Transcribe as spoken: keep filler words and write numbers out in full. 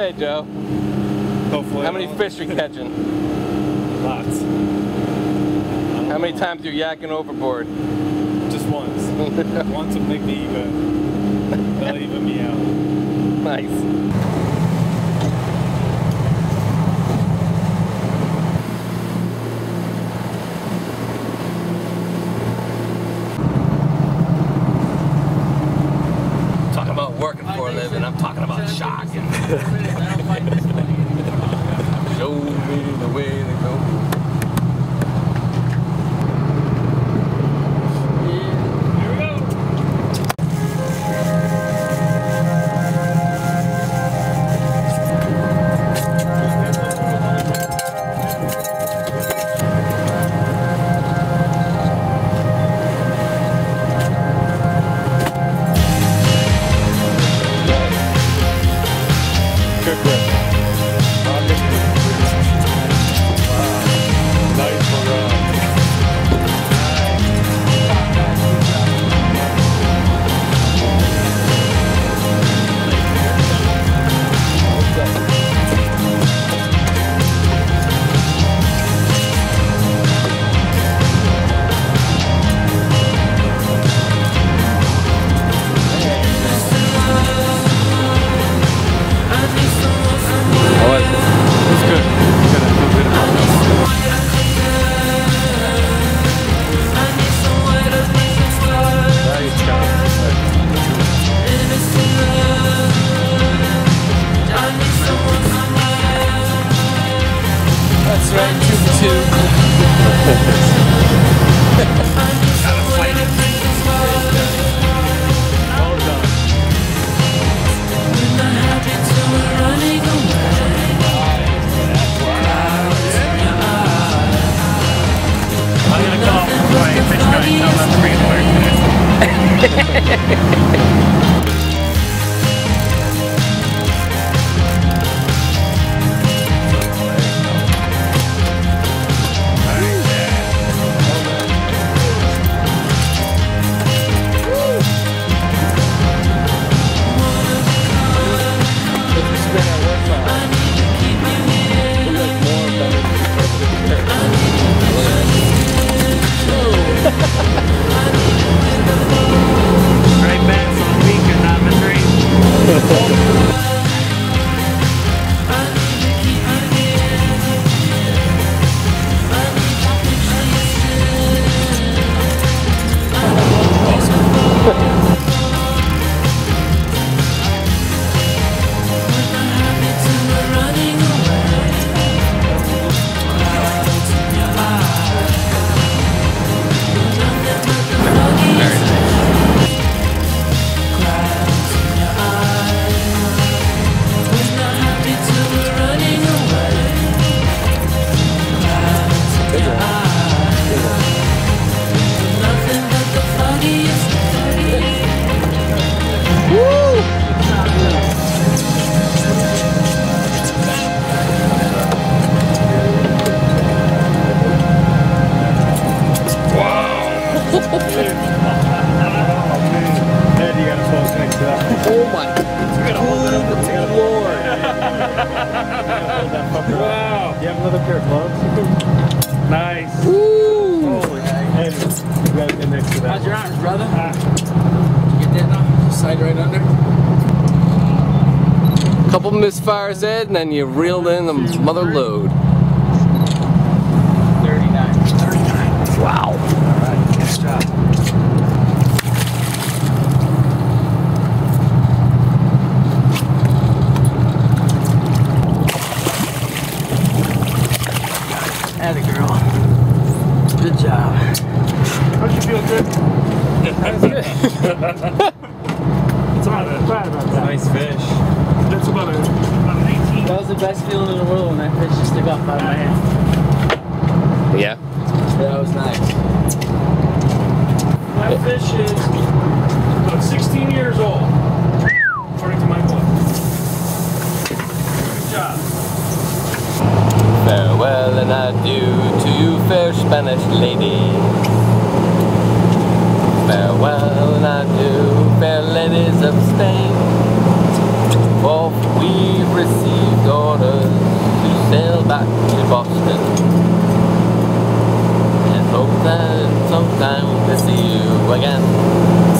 say, Joe? Hopefully. How many fish are you catching? Lots. How many times are you yakking overboard? Just once. Once will make me even. That'll even me out. Nice. Talking about working for a living, I'm talking about shocking. Show me the way to go. Oh my good lord. Wow. You have another pair of gloves? Nice. Woo. Holy hey, you gotta get next to that. How's your arms, brother? Ah. Did you get that now? Slide right under. Couple misfires, Ed, and then you reeled in the mother load. thirty-nine. thirty-nine. Wow. Alright, good job. Atta girl. Good job. How'd you feel, good? That's good. It's about, about that. Nice fish. That's about, a, about an eighteen. That was the best feeling in the world when that fish just took off out of my hand. Yeah. That was nice. That fish is about sixteen years old, according to my book. Good job. Farewell and adieu to you, fair Spanish lady. Farewell and adieu, fair ladies of Spain. For we receive back to Boston. And hope that sometime we'll see you again.